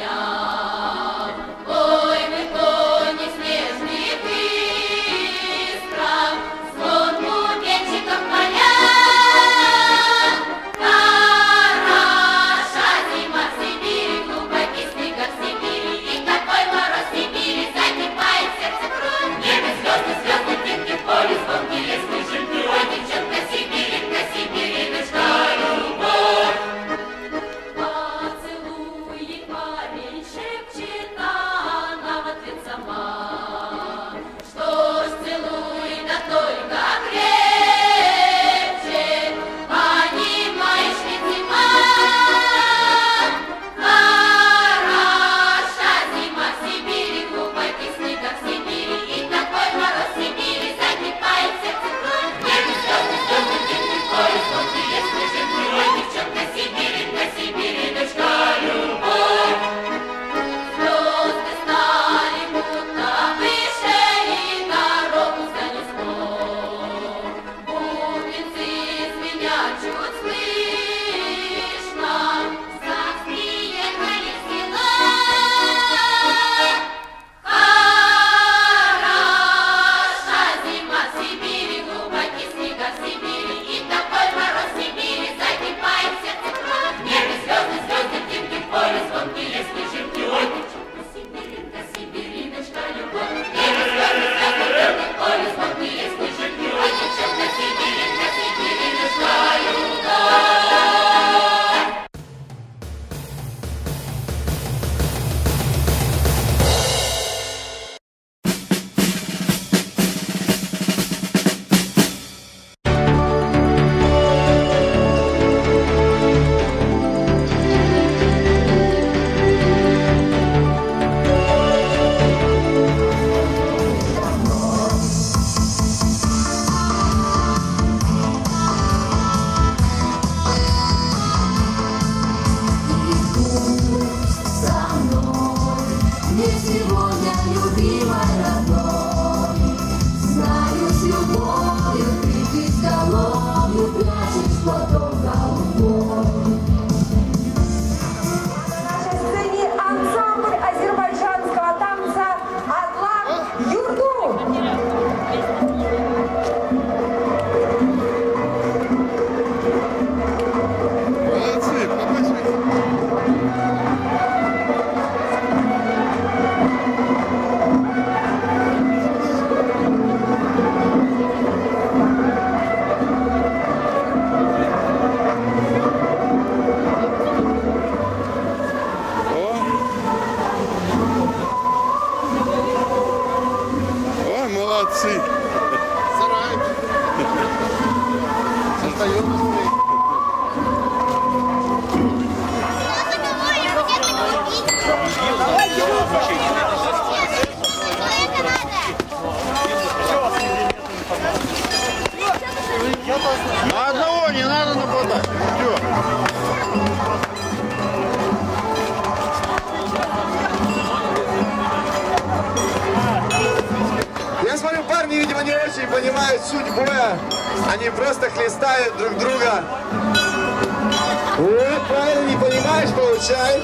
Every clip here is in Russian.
На одного не надо нападать. Все. Я смотрю, парни, видимо, не очень понимают суть боя. Они просто хлестают друг друга. Вот, правильно, не понимаешь, получай.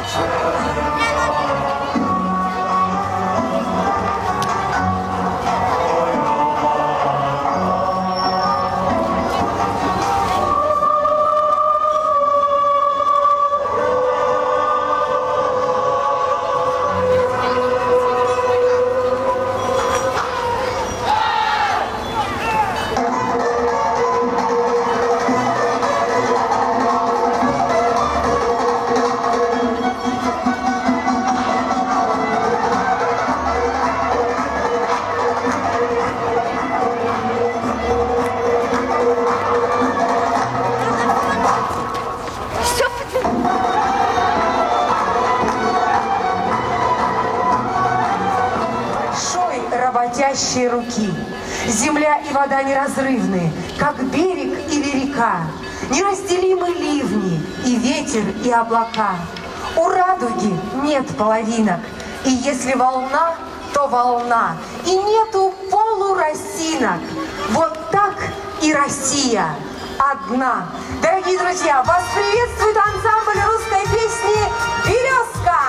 Работящие руки. Земля и вода неразрывны, как берег или река. Неразделимы ливни, и ветер, и облака. У радуги нет половинок, и если волна, то волна, и нету полуросинок. Вот так и Россия одна. Дорогие друзья, вас приветствует ансамбль русской песни «Березка».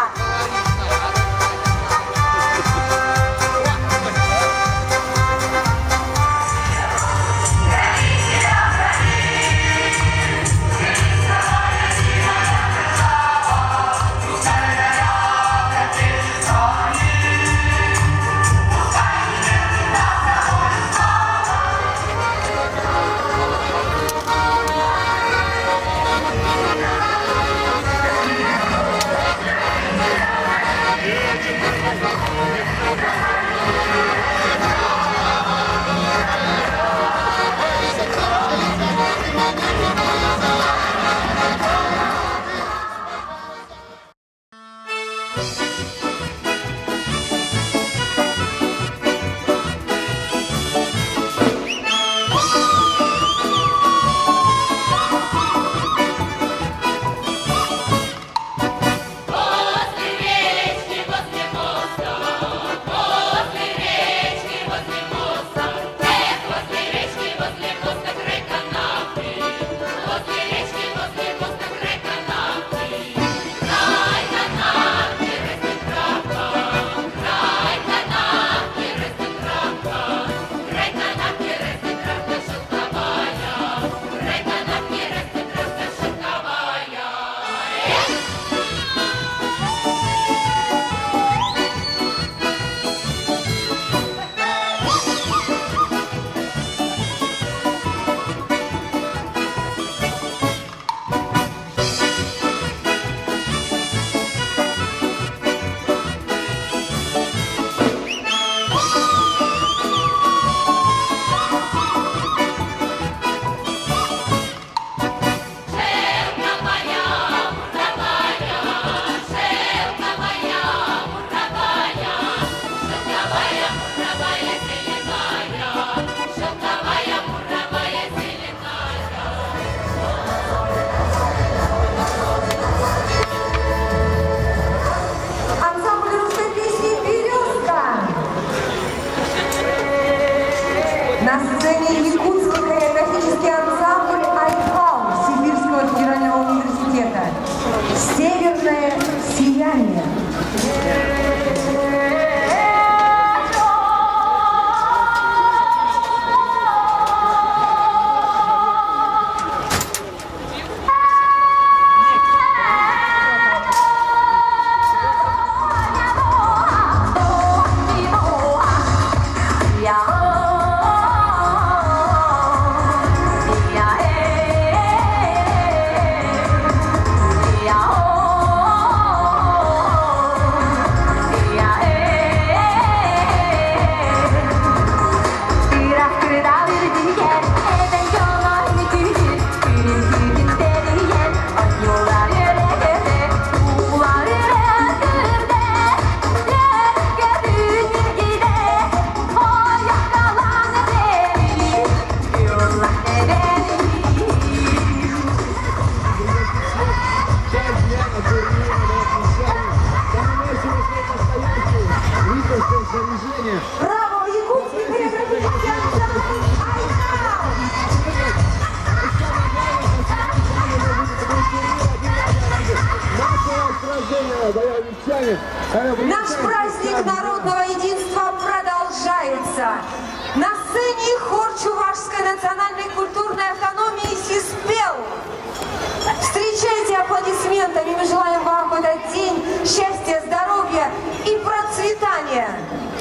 Наш праздник народного единства продолжается. На сцене хор Чувашской национальной культурной автономии «Сиспел». Встречайте аплодисментами. Мы желаем вам в этот день счастья, здоровья и процветания.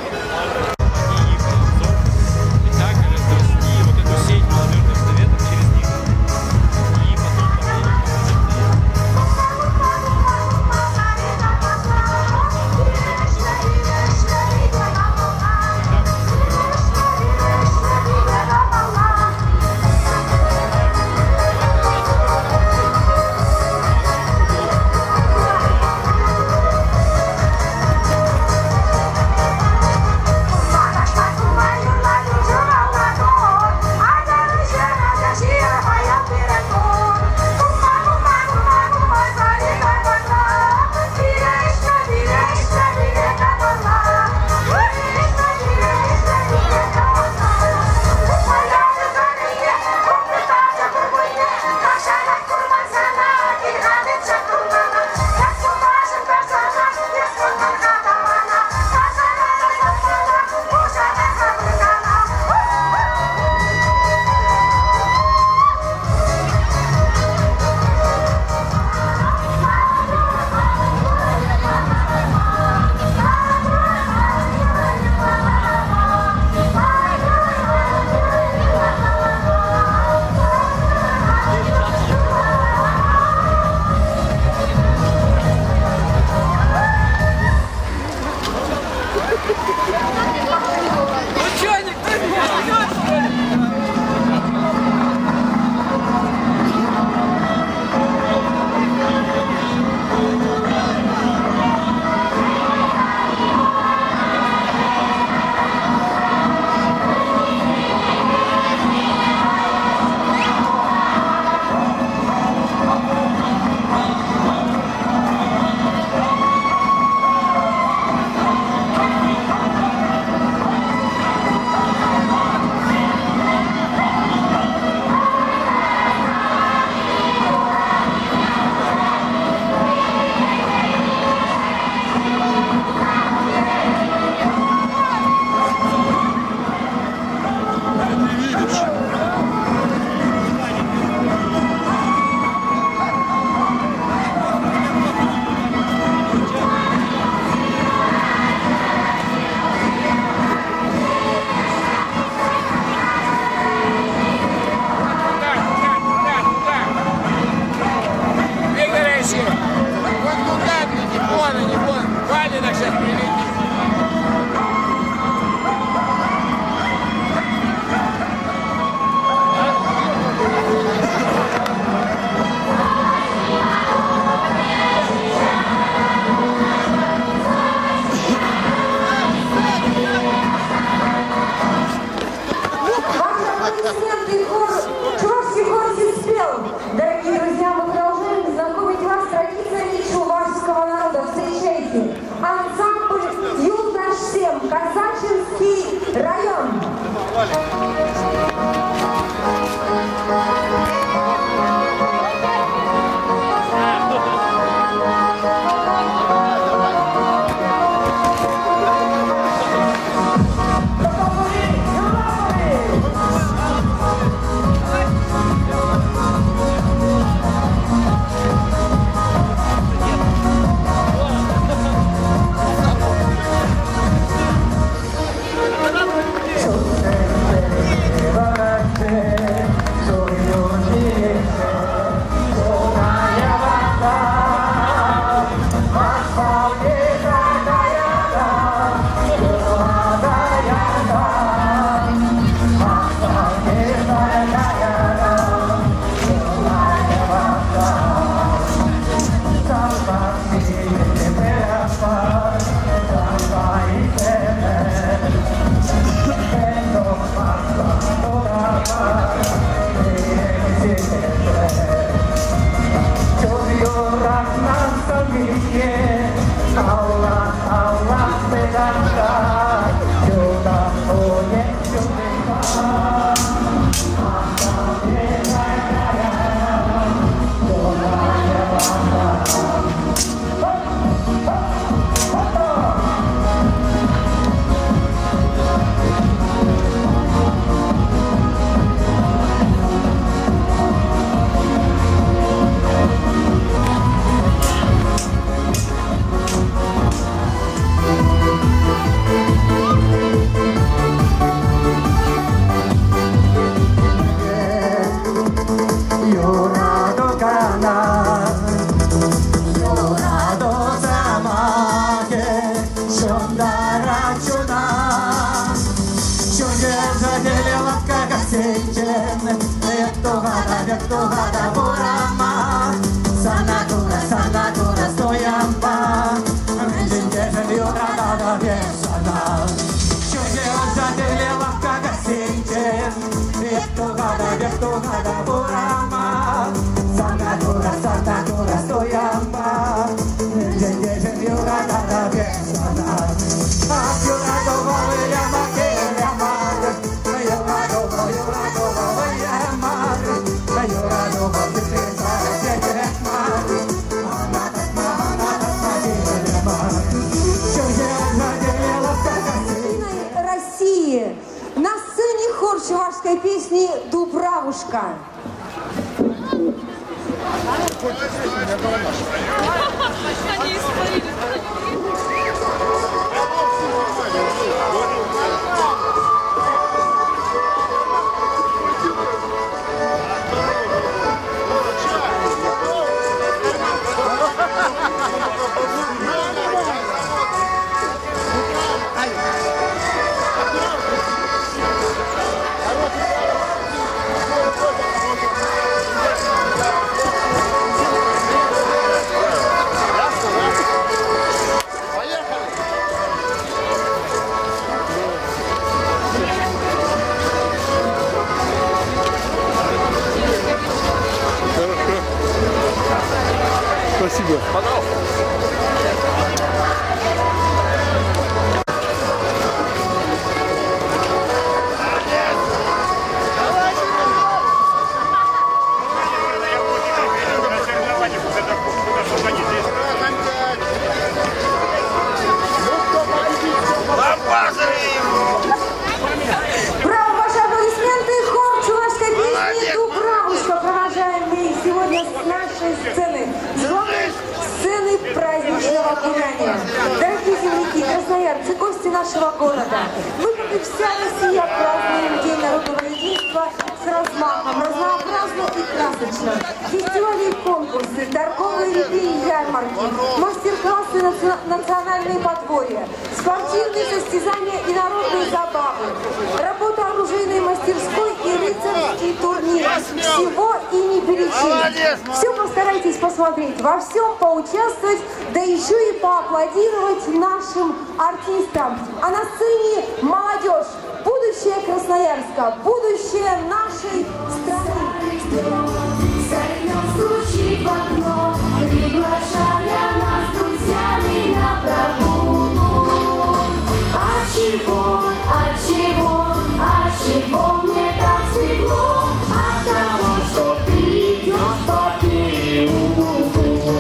Чувашский хор «Сиспел». Дорогие друзья, мы продолжаем знакомить вас с традициями чувашского народа. Встречайте ансамбль «Юг-Наш-7», Казачинский район. век тугада бурама. Sana dura stoyamba. Рыженьке живью гранада вешана. Чуде он заделила как осенчен. Век тугада бурама. Sana dura stoyamba. Рыженьке живью гранада вешана. России на сцене хор чувашской песни «Дубравушка». Спасибо. Пожалуйста. Браво, ваши аплодисменты, хор чувашской песни «Дубравушка». Провожаем мы сегодня с нашей сцены, с главной сцены праздничного гуляния. Дорогие земляки, красноярцы, гости нашего города, мы, как и вся Россия, празднуем День народного единства с размахом, разнообразно и красочно. Фестивали и конкурсы, торговые ряды и ярмарки, мастер-классы, национальные подворья, спортивные состязания и народные забавы, работа оружейной мастерской и рыцарский турнир. Всего и не перечислить. Все постарайтесь посмотреть, во всем поучаствовать, да еще и поаплодировать нашим артистам. А на сцене молодежь, будущее Красноярска, будущее нашей страны. Стучит в окно, приглашая нас с друзьями на прогулку. Отчего мне так светло? От того, что ты идешь по переулку.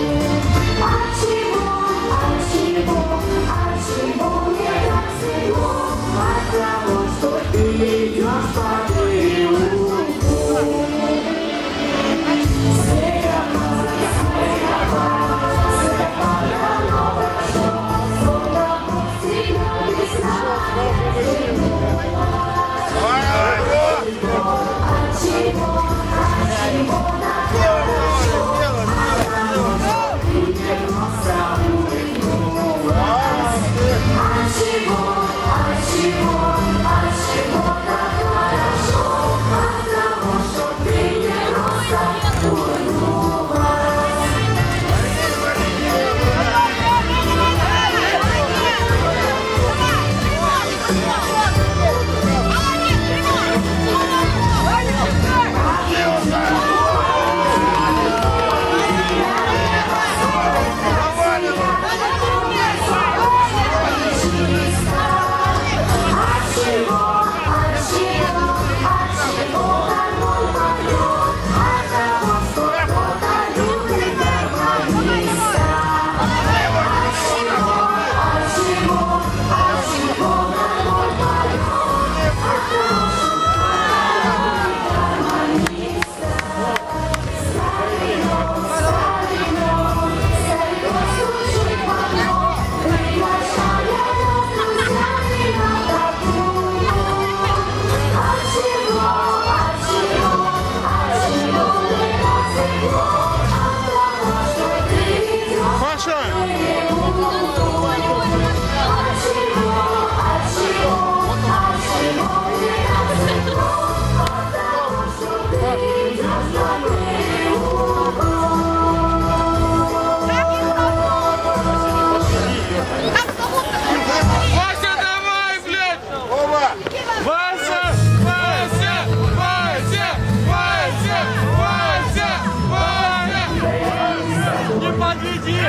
Отчего мне так светло? От того, что ты идешь по переулку. Паша! Вася, давай, блядь! Вася! Вася! Вася! Вася! Вася! Вася! Не подведи!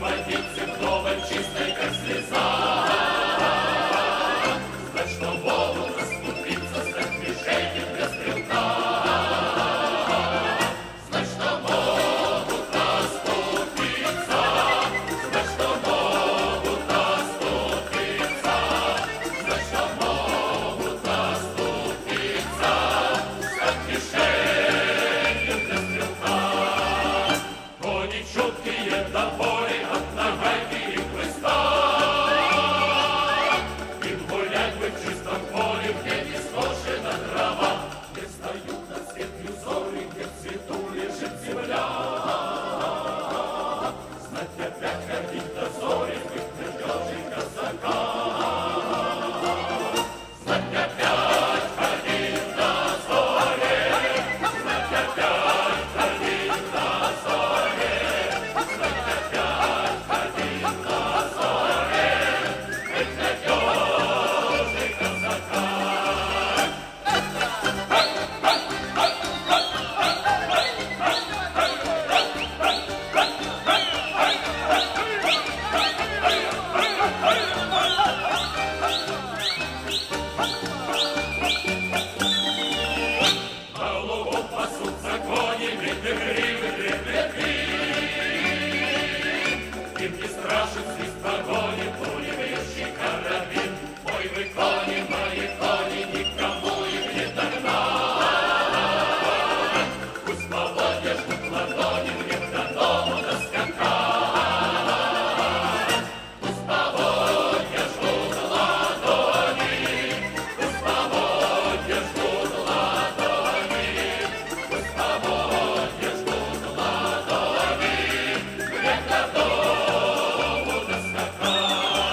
водицы вдоволь чистой, как слеза. Знать, что могут расступиться, стать движением для стрелка. Знать, что могут расступиться, знать, что могут расступиться, знать, что могут расступиться, стать движением для стрелка. Кони чуткие до боли от нагайки и хлыста. Им гулять бы в чистом поле, где не скошена трава, где встают над светлью зори, где в цвету лежит земля. Знать опять ходить до зори, быть надежи казака. Знать опять ходить до зори, знать опять ходить до зори, знать опять ходить до зори, быть надежи казака. На лугу пасутся кони, гривы, им не страшен свист погони, пули бьющий карабин. Ой, вы кони, мои кони, никому их не догнать. Пусть поводья жгут ладони, мне до дому доскакать. Пусть поводья жгут ладони, пусть поводья жгут ладони, пусть поводья жгут ладони, мне до дому доскакать.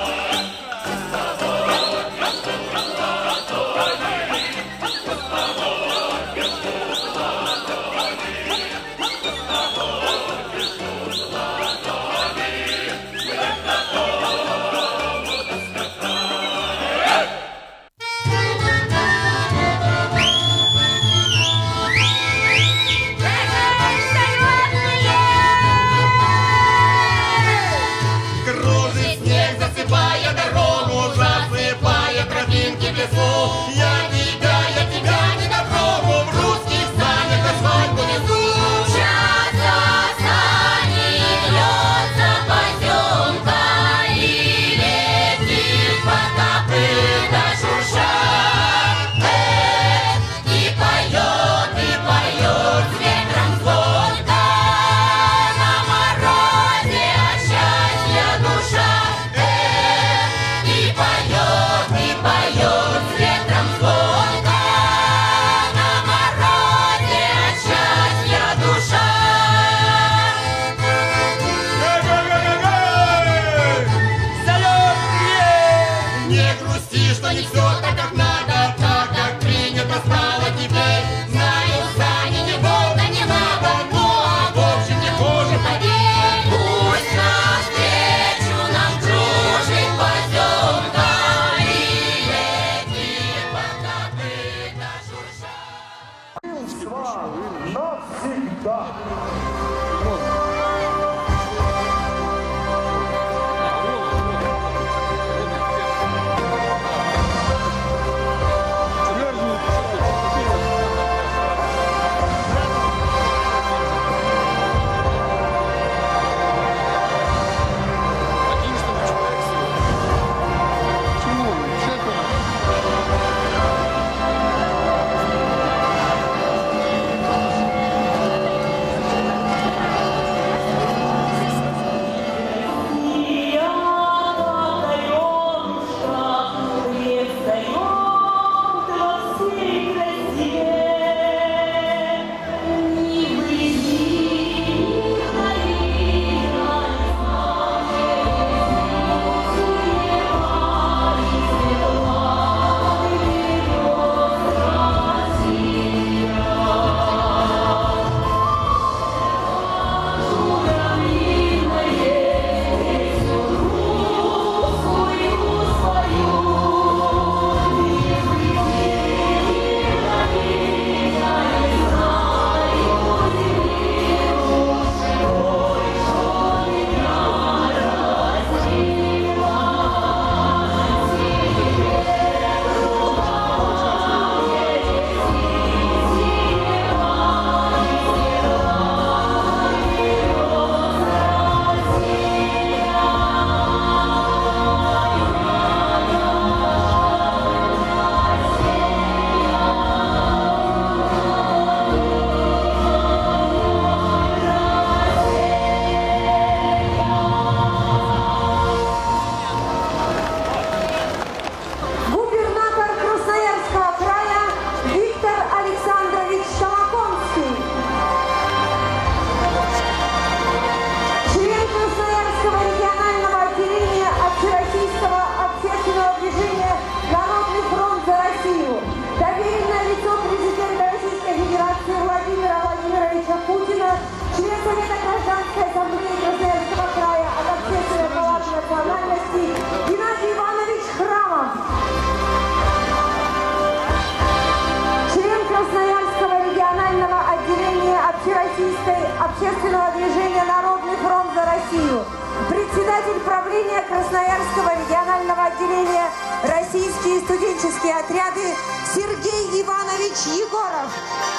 председатель правления Красноярского регионального отделения «Российские студенческие отряды» Сергей Иванович Егоров.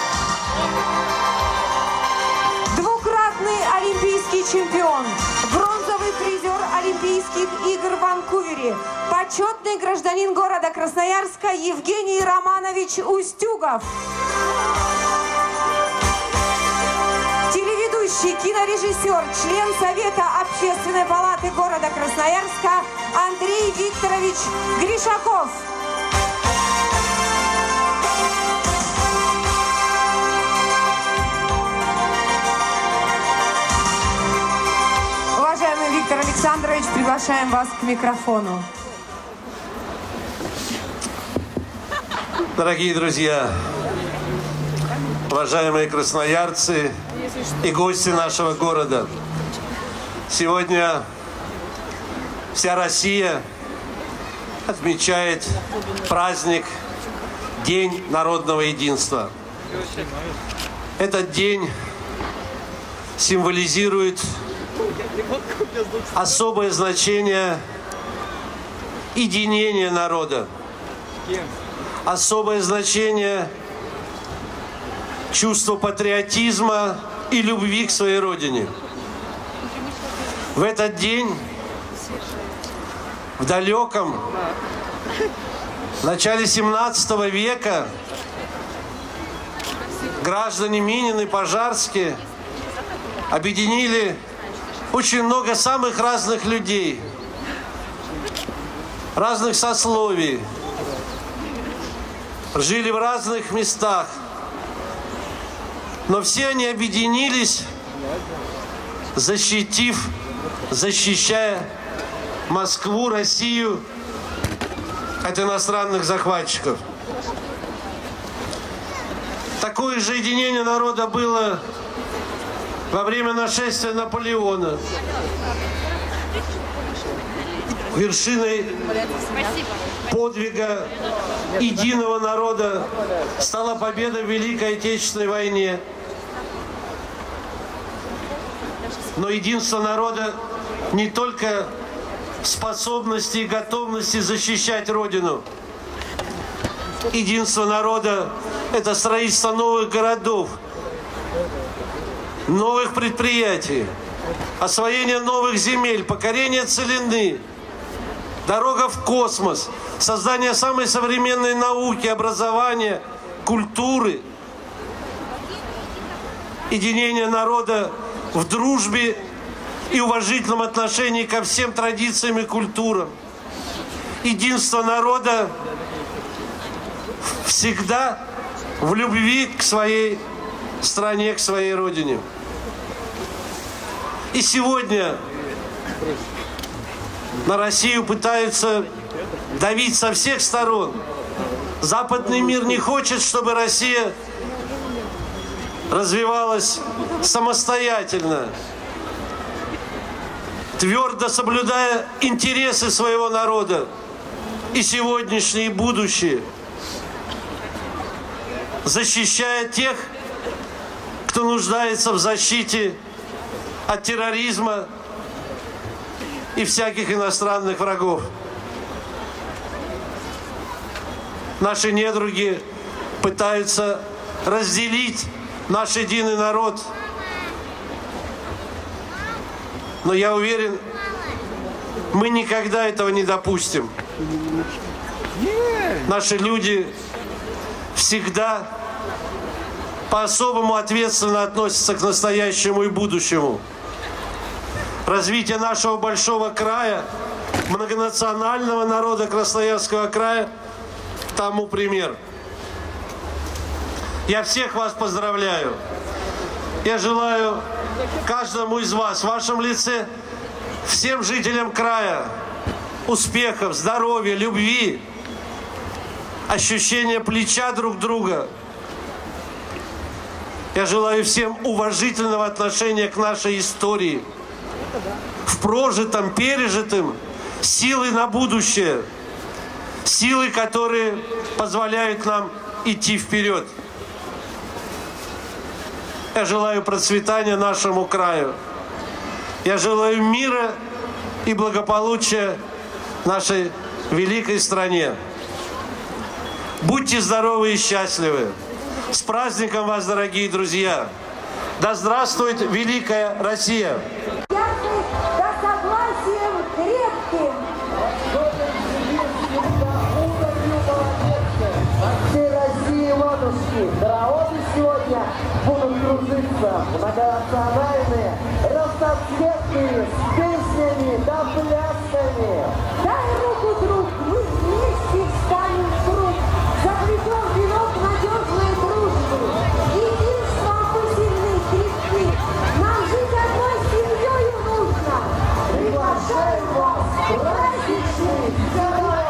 Двукратный олимпийский чемпион, бронзовый призер Олимпийских игр в Ванкувере, почетный гражданин города Красноярска Евгений Романович Устюгов. Телеведущий, кинорежиссер, член Совета Общественной палаты города Красноярска Андрей Викторович Гришаков. Уважаемый Виктор Александрович, приглашаем вас к микрофону. Дорогие друзья, уважаемые красноярцы и гости нашего города, сегодня вся Россия отмечает праздник День народного единства. Этот день символизирует особое значение единения народа, особое значение чувства патриотизма и любви к своей родине. В этот день, в далеком начале 17 века, граждане Минин и Пожарские объединили очень много самых разных людей, разных сословий, жили в разных местах, но все они объединились, защищая Москву, Россию от иностранных захватчиков. Такое же единение народа было во время нашествия Наполеона. Вершиной подвига единого народа стала победа в Великой Отечественной войне. Но единство народа не только в способности и готовности защищать Родину. Единство народа – это строительство новых городов, новых предприятий, освоение новых земель, покорение целины, дорога в космос, создание самой современной науки, образования, культуры, единение народа в дружбе и уважительном отношении ко всем традициям и культурам. Единство народа всегда в любви к своей стране, к своей родине. И сегодня на Россию пытаются давить со всех сторон. Западный мир не хочет, чтобы Россия развивалась самостоятельно, твердо соблюдая интересы своего народа, и сегодняшние, и будущие, защищая тех, кто нуждается в защите от терроризма и всяких иностранных врагов. Наши недруги пытаются разделить наш единый народ. Но я уверен, мы никогда этого не допустим. Наши люди всегда по-особому ответственно относятся к настоящему и будущему. Развитие нашего большого края, многонационального народа Красноярского края, тому пример. Я всех вас поздравляю. Я желаю каждому из вас, в вашем лице, всем жителям края успехов, здоровья, любви, ощущения плеча друг друга. Я желаю всем уважительного отношения к нашей истории, в прожитом, пережитом, силы на будущее, силы, которые позволяют нам идти вперед. Я желаю процветания нашему краю. Я желаю мира и благополучия нашей великой стране. Будьте здоровы и счастливы. С праздником вас, дорогие друзья! Да здравствует великая Россия! Да согласием крепким! Всей России, матушки, караоты сегодня будут кружиться многонациональные, разноцветные, с песнями да плясками. Дай руку, друг, мы вместе встанем в круг, заплетем венок надежной дружбы. Единством мы сильны и крепки, нам жить одной семьей нужно. Приглашаем вас в праздничный караоке.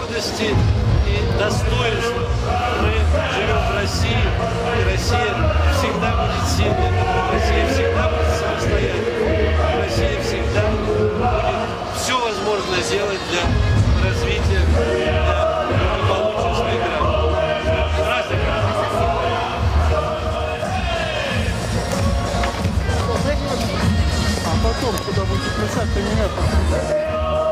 гордости и достоинства. Мы живем в России, и Россия всегда будет сильной, Россия всегда будет самостоятельной, Россия всегда будет все возможное сделать для развития, для благополучия своих граждан. А потом, куда будете писать, ты меня подписывай.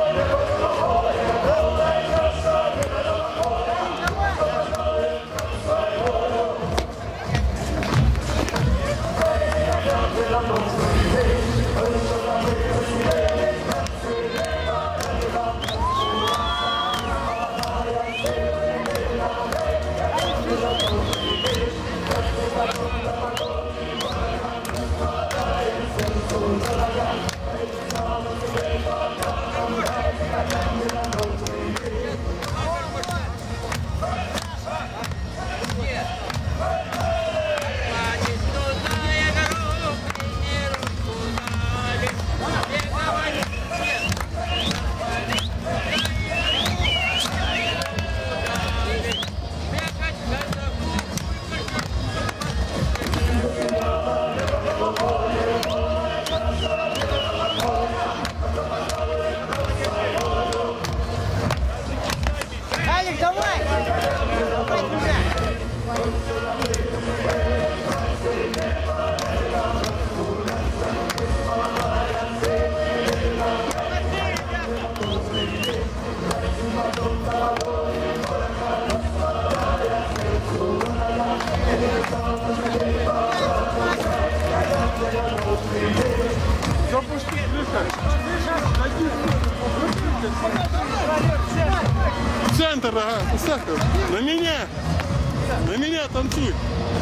Центр, ага, центр. На меня танцуй.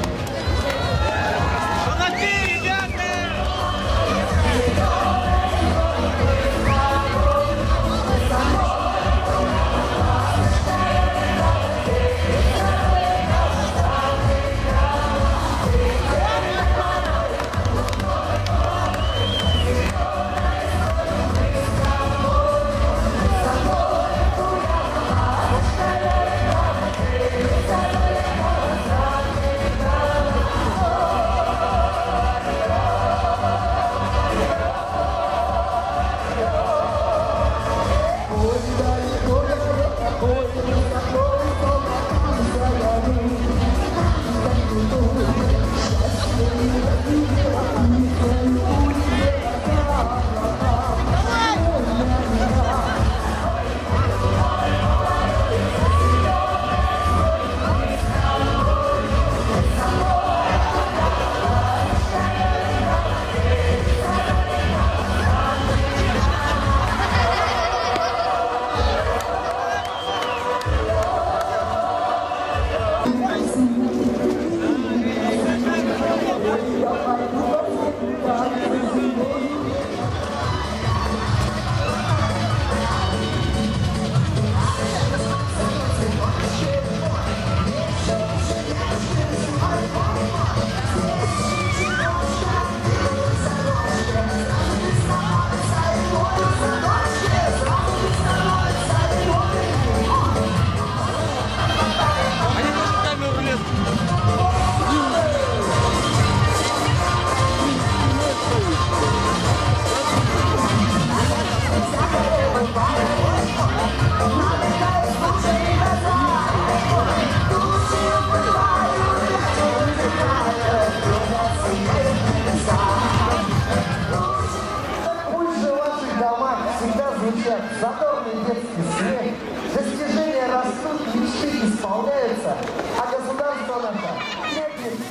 Молодцы, ребята! задорный детский смех, достижения растут, мечты исполняются, а государство наше нет.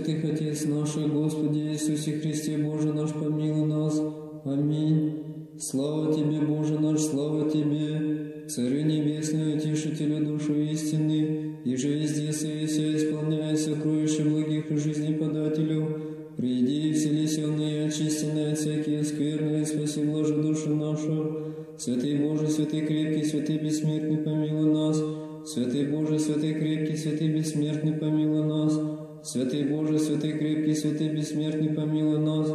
святых Отец наших, Господи Иисусе Христе, Боже наш, помилуй нас. Аминь. Слава Тебе, Боже наш, слава Тебе, Царю Небесный, Утешителю душу истины, и же везде совеся исполняя сокровища благих и жизни подателю, приди, вселесенные, очистенные от всякие скверны, и спаси блажи душу нашу. Святый Боже, святый крепкий, святый бессмертный, помилуй нас. Святый Боже, святый крепкий, святый бессмертный, помилуй нас. Святый Боже, святый крепкий, святый бессмертный, помилуй нас.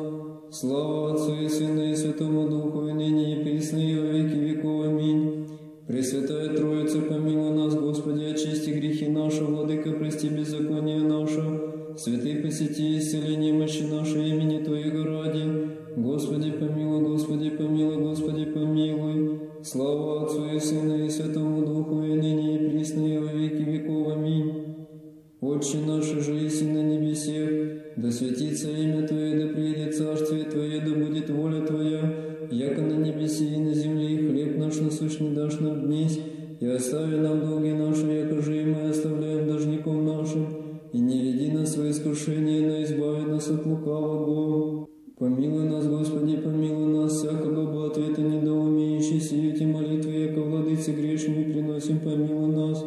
Слава Отцу и Сыну и Святому Духу, и ныне и присно и во веки веков. Аминь. Пресвятая Троица, помилуй нас, Господи, очисти грехи наши, Владыка, прости беззаконие наше. Святый, посети, исцели немощи наши имени Твоего ради. Господи, помилуй, Господи, помилуй, Господи, помилуй. Слава Отцу и Сыну и Святому Духу, и ныне и присно и во веки веков. Аминь. Отче наш, же еси на небесех, да святится имя Твое, да приедет царствие Твое, да будет воля Твоя, яко на небесе и на земле, и хлеб наш насущный дашь нам днесь, и остави нам долги наши, яко же и мы оставляем должником нашим, и не веди нас в искушение, но избави нас от лукавого. Помилуй нас, Господи, помилуй нас, всякого бы ответа недоумеющий, сиюте молитвы, яко владыце грешными приносим, помилуй нас.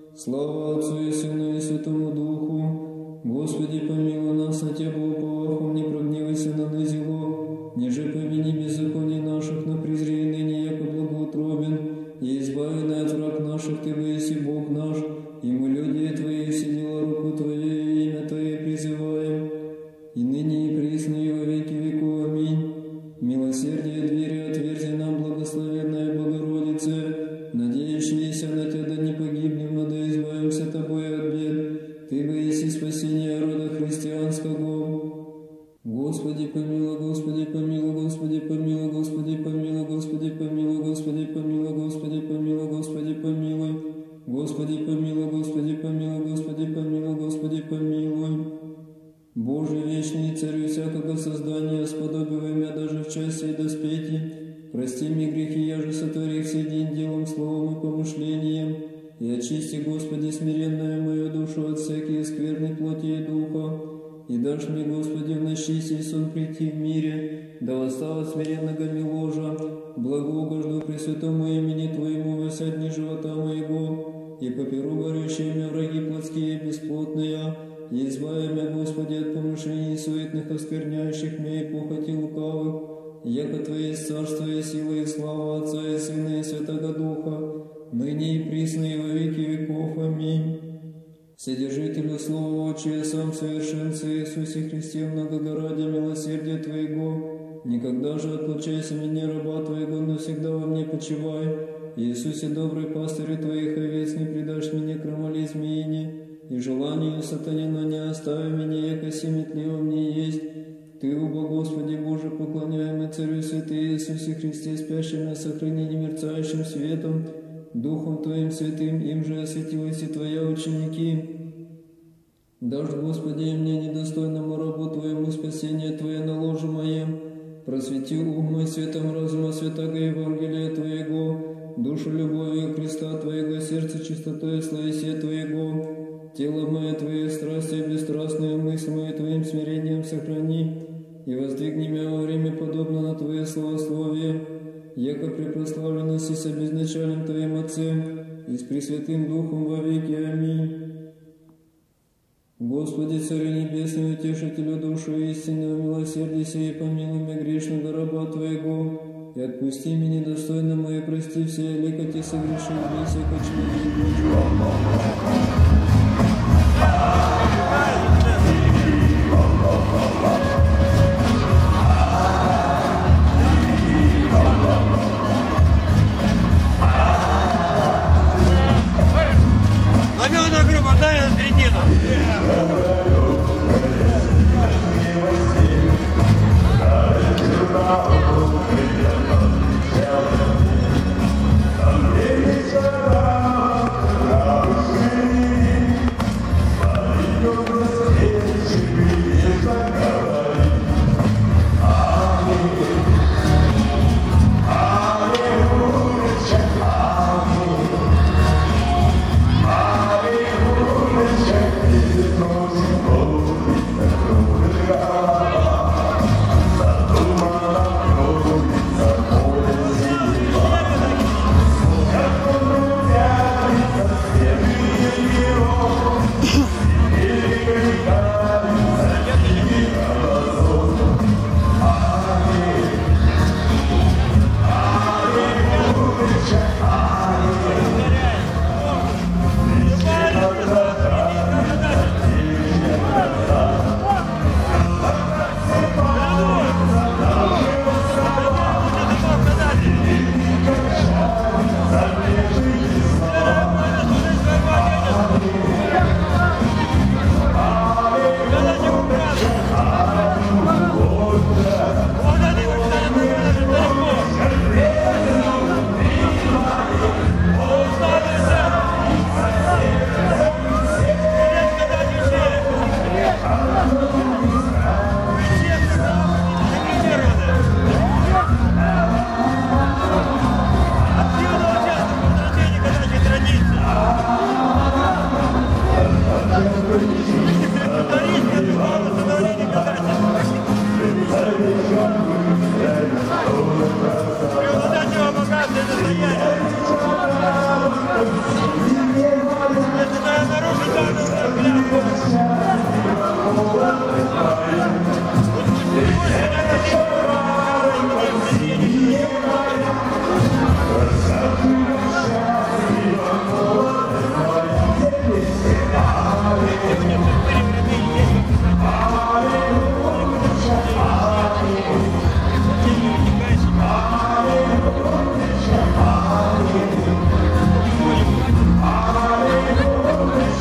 Слава Отцу и Сыну и Святому Духу. Господи, помилуй нас, на Тебя уповахом, не прогневайся на нас зело, ниже помяни беззаконий наших, но презри ныне, яко благоутробен, и избави от враг наших, Ты еси Бог наш, и мы, люди Твои, все дела руку Твою, и имя Твое призываем, и ныне и присно и во веки веков. Аминь. Милосердие двери отверзи нам, благословенная Богородице, надеющиеся на Тебя, да не погибнем, но да избавимся Тобой от бед. Ты бы еси спасение рода христианского. Господи, помилуй, Господи, помилуй, Господи, помилуй, Господи, помилуй, Господи, помилуй, Господи, помилуй, Господи, помилуй, Господи, помилуй, Господи, помилуй, Господи, помилуй, Господи, помилуй, Господи, помилуй. Боже вечный, Царю всякого создания, сподобивай меня даже в часе и доспехи. Прости мне грехи, я же сотворих сей день делом, словом и помышлением, и очисти, Господи, смиренную мою душу от всякой скверной плоти и духа, и дашь мне, Господи, в ночи сей сон прийти в мире, да восстава смиренного ложа, благоугожду Пресвятому имени Твоему во вся дни живота моего, и поперу горящие меня враги плотские и бесплотные, и избави меня, Господи, от помышлений суетных, оскверняющих меня и похоти лукавых, яко Твое есть царство и сила и слава Отца и Сына и Святого Духа, ныне и присно и во веки веков. Аминь. Вседержителю Слова Отче, сам совершенство Иисусе Христе, многогораде милосердия Твоего, никогда же отлучайся меня, раба Твоего, но всегда во мне почивай. Иисусе, добрый пастырь Твоих овец, не предашь меня крамоле змеине, и желанию сатанина не остави меня, яко семетливо мне есть. Ты, уба Господи Боже, поклоняемый Царю Святый Иисусе Христе, спящим на сохранении мерцающим светом, Духом Твоим Святым, им же осветилась и Твоя ученики. Дашь, Господи, и мне, недостойному рабу Твоему, спасение Твое на ложе моем, просвети ум мой светом разума святого Евангелия Твоего, душу любовью Христа Твоего, сердце чистотой славесе Твоего, тело мое Твое страстью бесстрастную, мысль мою Твоим смирением сохрани, и воздвигни меня во время подобно на Твое славословие, яко препрославленности с обезначалем Твоим Отцем и с Пресвятым Духом во веки. Аминь. Господи, Царю Небесный, Утешителю душу истинного, милосердися и помилуй меня грешного раба Твоего, и отпусти меня недостойному, и прости все ликоти согрешил, весь яко человек Божий. Ламёная группа, дай на середину.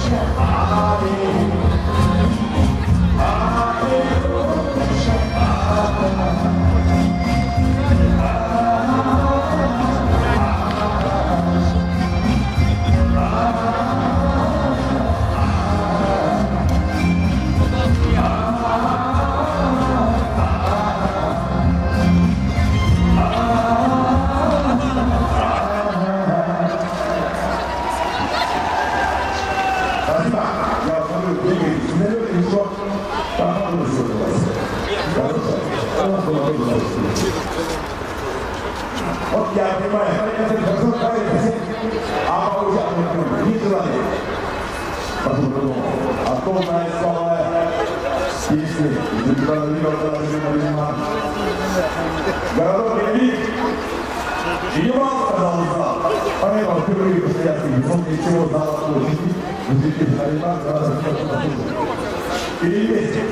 Вот я понимаю, а получать не желание. Автомная слова песни, городок Левит, и не вам сказал зал, поэтому впервые постоянно высокие чего зала площади, высветили на ремонт, или вместе.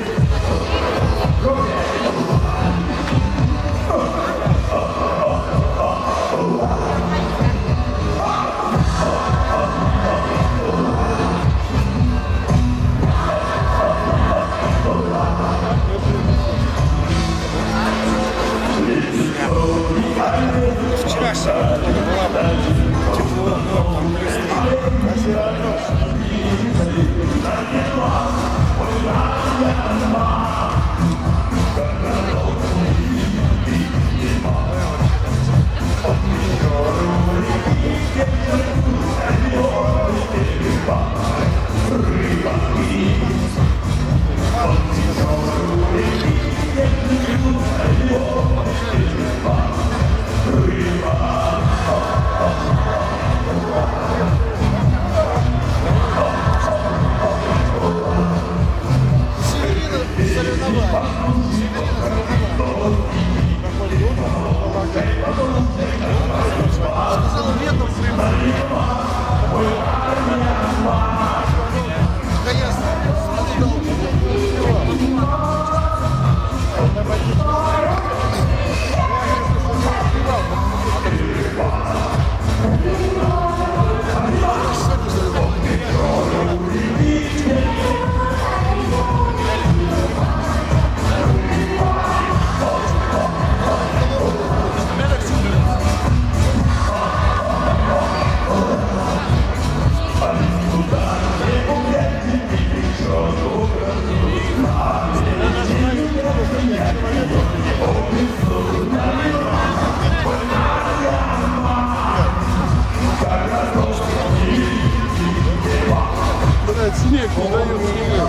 Снег не дает снег.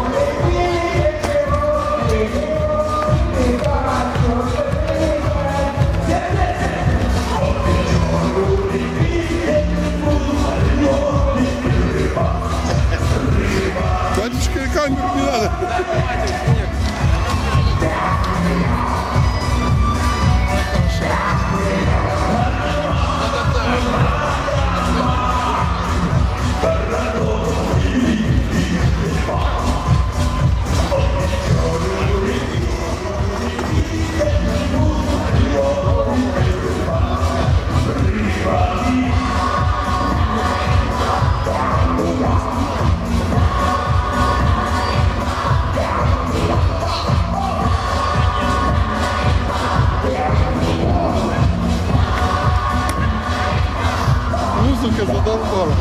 Батюшка, камеру не надо. Музыка задолбала.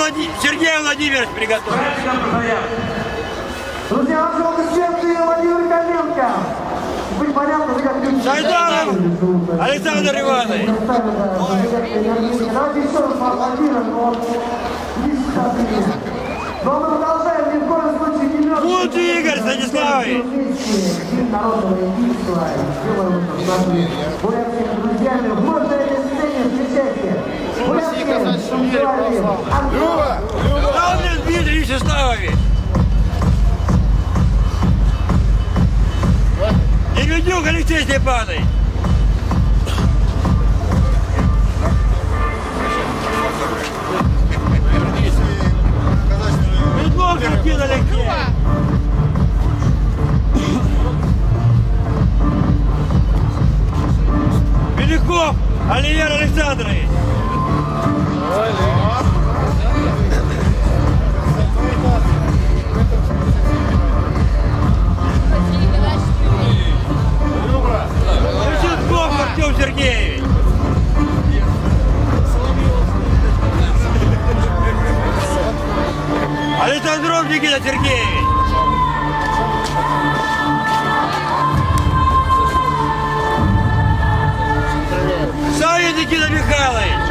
Сергей Владимирович приготовил. Друзья, пожалуйста, Сергей Владимир Каменко. Быть понятно, вы как люди. Сайданов Александр Иванович. Давайте еще раз поаплодируем, но но мы продолжаем, ни в коем случае не мертвы. Вот Игорь Станиславович. День народного единства. Делаем это с нашими бурятскими друзьями. Вот на этой сцене встречайте. Бурятские танцевали. Главный Дмитрий Вячеславович. Неведюк Алексей Степанович. Медлов Картин Алексей. Беляков Оливер Александрович. Лысенков Артем Сергеевич. Александров Никита Сергеевич. Савин Никита Михайлович.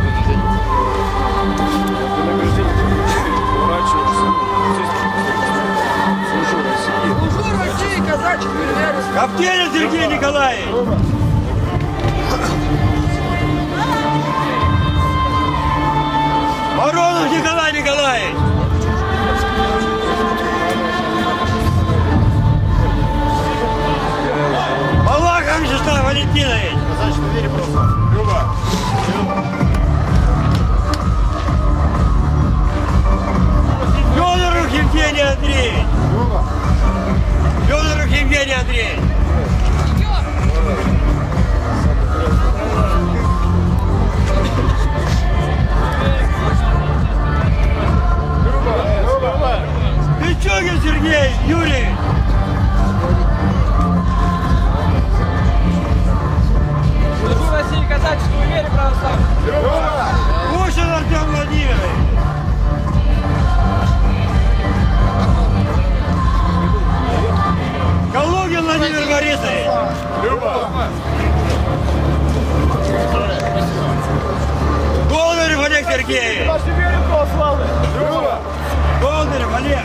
Коптелин Сергей Николаевич. Воронов Николай Николаевич. Малахов Вячеслав Валентинович. Федоров Евгений Андреевич. Федоров Евгений Андреевич. Пичогин Сергей Юрьевич. Служу России казачеству и вере православной. Пушин Артем Владимирович. Калугин Владимир Борисович. Голдарев Олег Сергеевич. Голдарев Олег.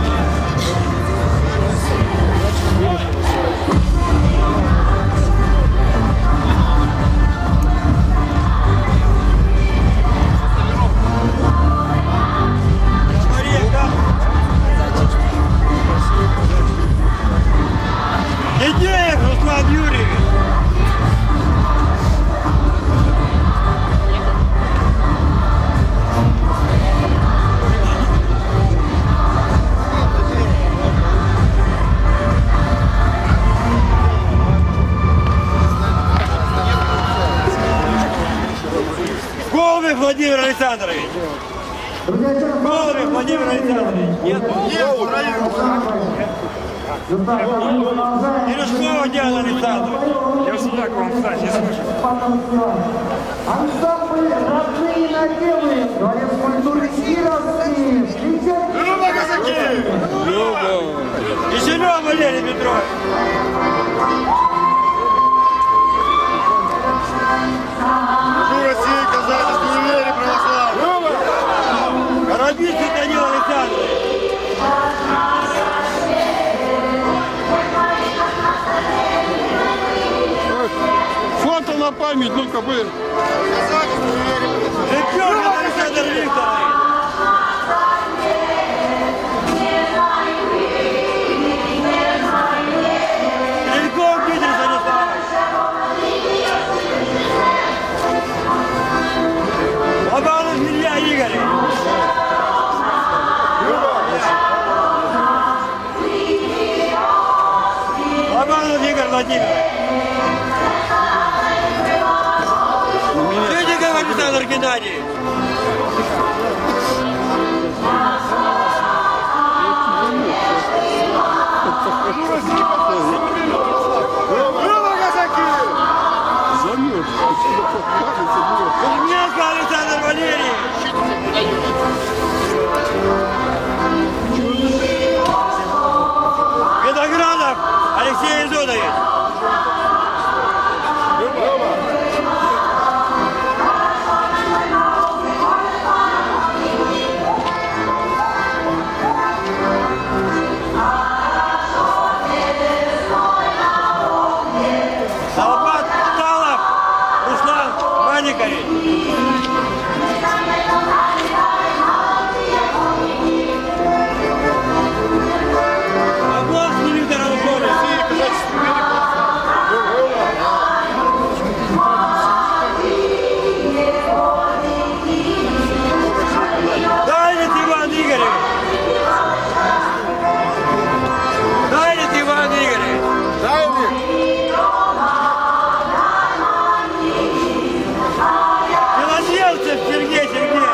Идеев Руслан Юрьевич. Голубев Владимир Александрович. Голубев Владимир Александрович. Нет? Терешкова Диана Александровна. Я всегда к вам, кстати, слышу. Ансамбль «Родные наделы», Дворец культуры Кировский. Люба, казаки! Люба! Киселев Валерий Петрович. Служу России, казачеству и вере православной. Коробицкий Данил Александрович. Фото на память, ну-ка бы. Лепёркин Александр Викторович. Лельков Дмитрий Станиславович. Лобанов Илья Игоревич. Лобанов Игорь Владимирович. Средников Александр Геннадьевич. Кузьменко Александр Валерьевич. Алексей Изудович. Салават Талов, Руслан Маникович. Облонский Виктор Анатольевич. Дайнет Иван Игоревич. Дайнет Иван Игоревич. Белоделцев Сергей Сергеевич.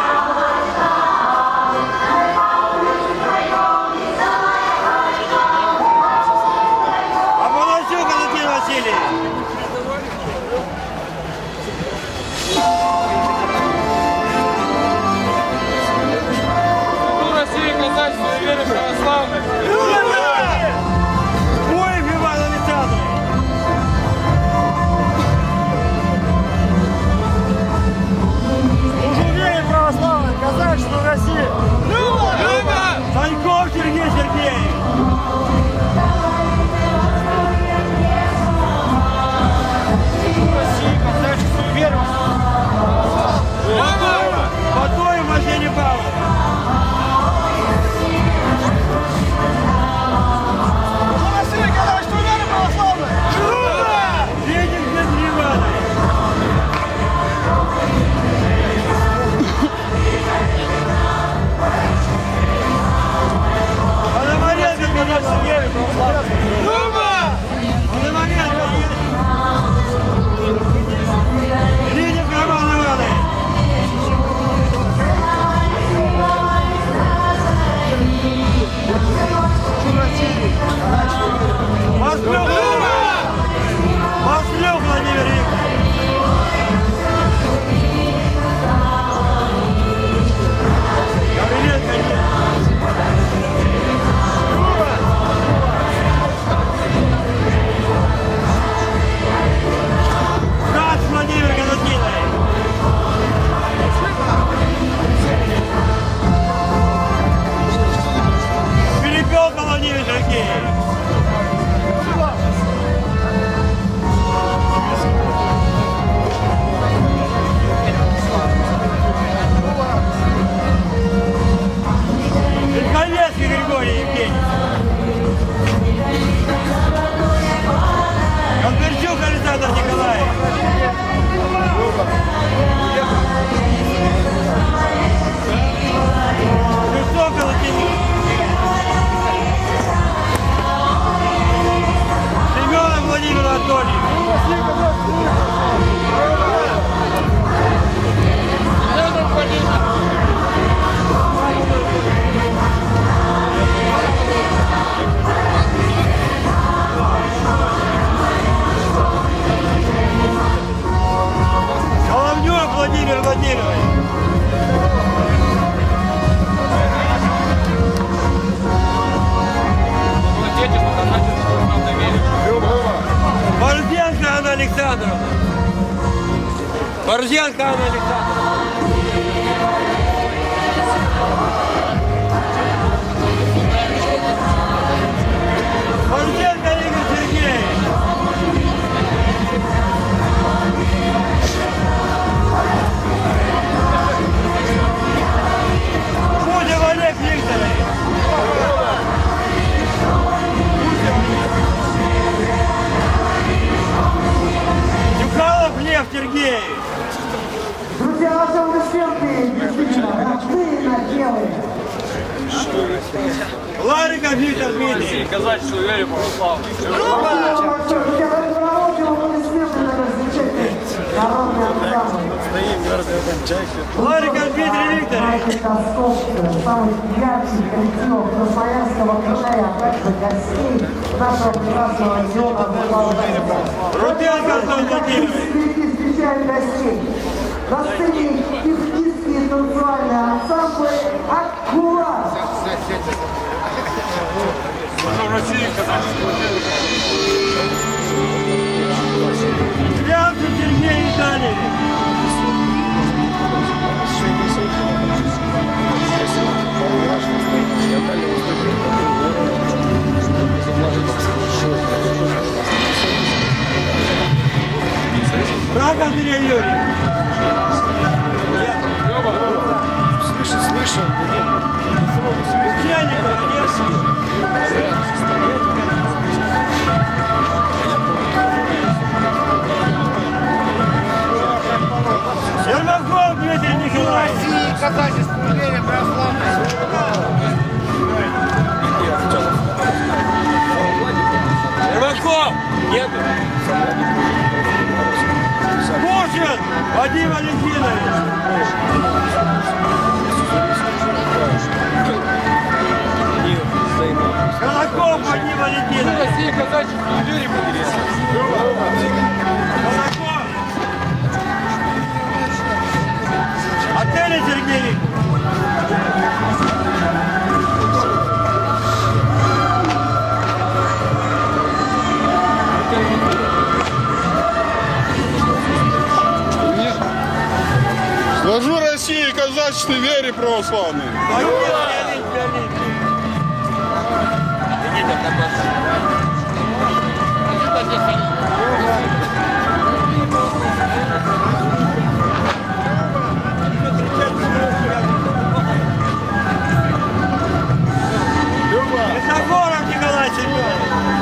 Апанасюк Анатолий Васильевич. Ну, Россия, казачество, веры православных. Боев Иван Александрович. Служение православное, казачество России. Саньков Сергей Сергеевич. Россия, казачество и веру. Батоев Арсений Павлович. Россия, казачество и веру православное. Ветер Дмитрий Иванович. Пономаренко казачество и веру православное. Пономаренко. Лидер Роман Иванович. Маслюк! Маслюк Владимир Викторович! Гавриленко нет! Кац Владимир Константинович! Перепелка Владимир Сергеевич! Верховецкий Григорий Евгеньевич. Конверчук Александр Николаевич. Шевцов Владимир. Семенов Владимир Анатольевич. Головнев Владимир Владимирович. Борзенко Анна Александровна. Борзенко Анна Александровна. Борзенко Игорь Сергеевич. Будев Олег Викторович. Юхалов Лев Сергеевич. Друзья, на самом деле, действительно, родные наделы. Лариков Виктор Дмитрий. Казачество и веру православных. Друзья, в этом работе аплодисменты на замечательный народный ансамбль. Лариков Дмитрий Викторович. Самый яркий коллектив Красноярского края, а также гостей нашего прекрасного региона. Руденко Антон Владимирович. Впереди встречаем гостей. На сцене киргизские танцевальные ансамбль «Аккурат». Рябцев Сергей Витальевич. Брак Андрей Юрьевич. Слышал. Ермаков Дмитрий Николаевич. России казачество, вере православное. Ермаков! Нет. Кушин Вадим Валентинович. Колоков Вадим Валентинович. Россия казачество, вере Колоков. Отели Сергей. Служу России казачеству, вере православной. Красногоров Николай Семенович.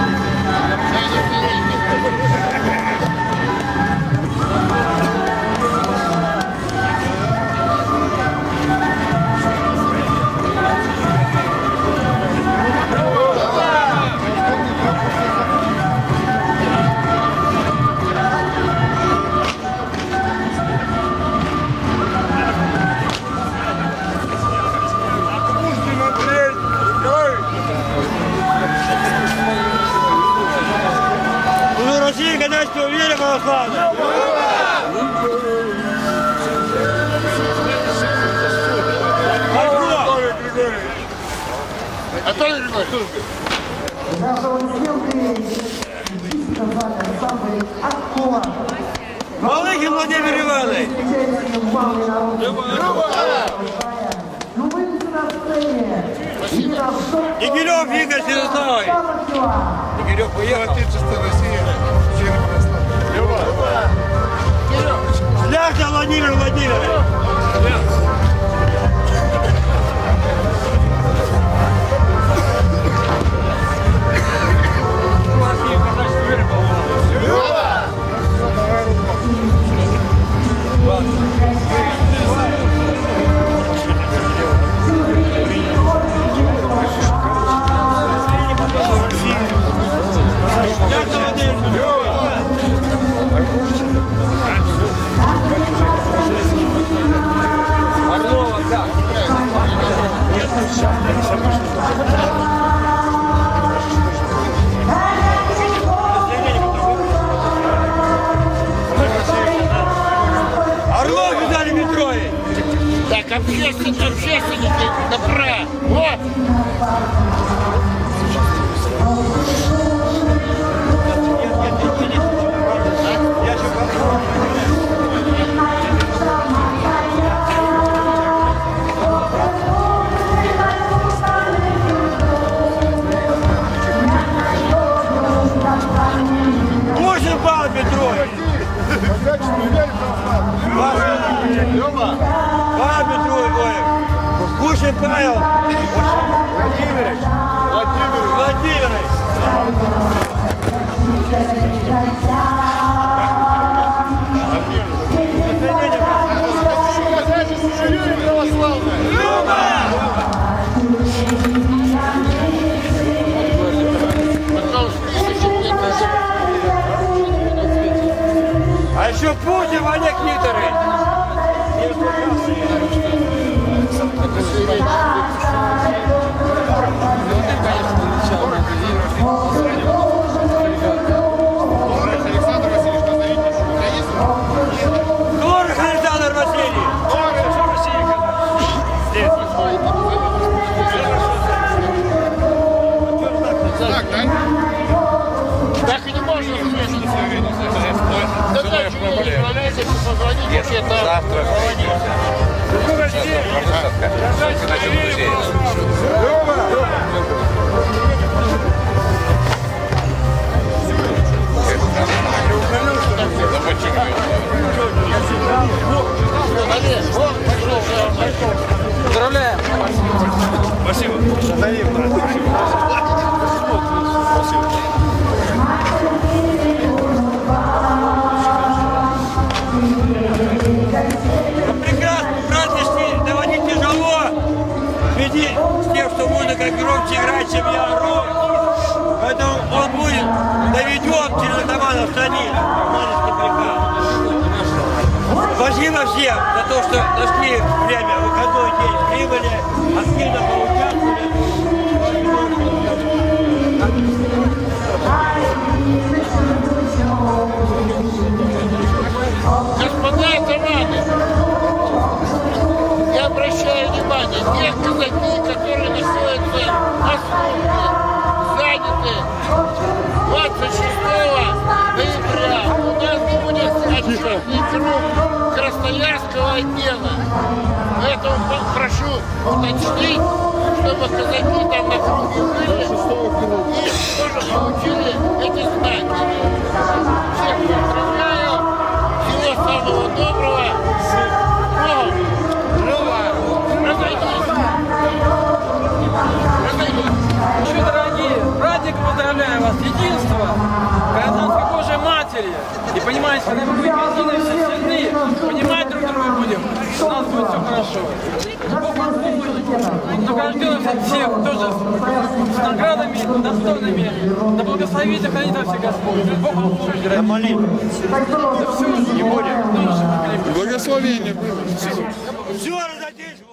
Россия, казачество, вере православное. Анатолий Григорьевич. Малыхин Владимир Иванович. Дегилев Игорь Святославович. Дегилев поехал. Шляхта Владимир Владимирович. Орлов Виталий Петрович. Так, общественники добра. Вот. Кушин Павел Петрович. Павел Петрович. Кушин Павел Владимирович. А еще Путин Олег Викторович. Дорог Александр Васильевич. позвонить, вообще там. Завтра встретимся. Насчет музея. Поздравляем! Спасибо. Прекрасно, праздничный, доводить тяжело. В связи с тем, что музыка громче играть, чем я ору. Поэтому он будет доведен через атамана в стране. Спасибо всем за то, что нашли время, выходной день, прибыли, активно поучаствовали. Господа атаманы, я обращаю внимание, те казаки, которые находятся на службе, заняты 26 ноября, у нас будет отчетный круг Красноярского отдела. Поэтому прошу уточнить, чтобы казаки там на круге были и тоже получили эти знаки. Всех поздравляю, всего самого доброго. Еще, дорогие, праздник поздравляю вас, единство, гражданской Божьей Матери. И понимаете, когда мы будем едины, все сильны, понимать друг друга будем, у нас будет все хорошо. Бог вам помощь, награжденных всех тоже с наградами достойными, да благословит и хранит вас все Господь. Бог вам помощь, дорогие. Молитва. Да все, не будет. Благословение. Все разодеть.